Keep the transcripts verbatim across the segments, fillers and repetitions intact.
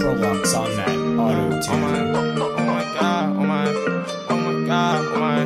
Trollocs on that auto tune. Oh my, oh my god, oh my, oh my god, oh my,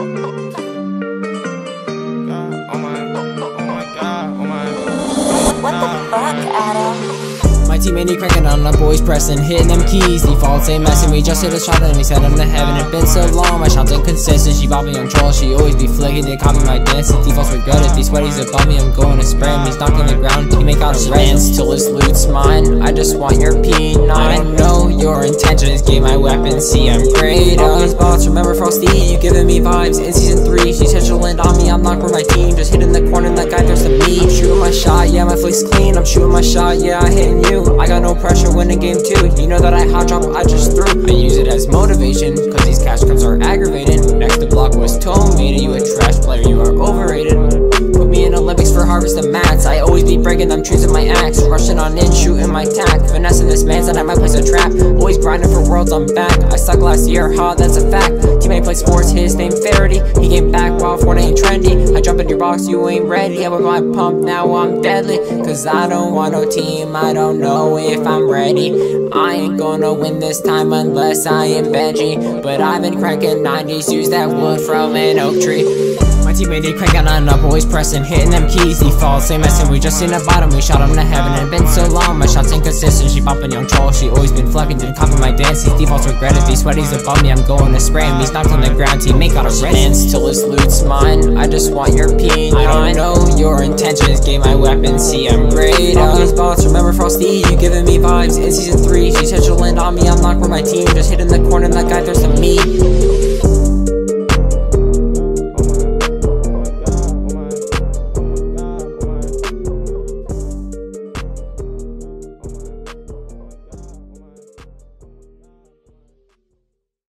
god, oh my, oh my god, oh my. What the fuck, Adam? My teammate he cranking on the boys pressing, hitting them keys. Defaults ain't messing, we just hit a shot and we sent him to heaven. It been so long, my shots inconsistent. She bought me on troll, she always be flicking. They copy my dances, defaults regret it. These sweaties above me, I'm going to spray him. He's knocked on the ground, teammate got a dance till his loot's mine. I just want your P nine. I know your intentions, get my weapon, see I'm great. All these bots, remember Frosty, you giving me vibes. In season three, she said she'll land on me. I'm not for my team, just hitting the corner, that guy throws to me. I'm shooting my shot, yeah, my flick's clean. I'm shooting my shot, yeah, I hitting you. I got no pressure when in game two. You know that I hot drop, I just threw. I use it as motivation, cause these cash comes are aggravating. Next to block was told me, you a trash player, you are overrated. Put me in Olympics for harvest of mats. I always be breaking them trees with my axe. Rushing on in, shooting my tack. Finessing this man's that I might place a trap. Always grinding for worlds, I'm back. I sucked last year, ha, that's a fact. Teammate plays sports, his name Faraday. He came back while Fortnite ain't trendy. I jump in your box, you ain't ready. I with my pump, now I'm deadly. Cause I don't want no team, I don't know if I'm ready. I ain't gonna win this time unless I am Benji. But I've been cranking nineties, use that wood from an oak tree. My teammate he cranking on up, always pressing, hitting them keys. Default, same messing, we just seen the bottom, we shot him to heaven. It been so long, my shots inconsistent. She popping young troll, she always been flucking, didn't copy my dance. These defaults regretted, these sweaties above me, I'm going to spray him. He's knocked on the ground, teammate got a dance till his loot's mine. I just want your P nine. I know your intentions, get my weapon, see I'm great. All these bots, remember Frosty, you giving me vibes. In season three, she said she'll land on me, I'm not for my team, just hitting the corner, that guy throws to me.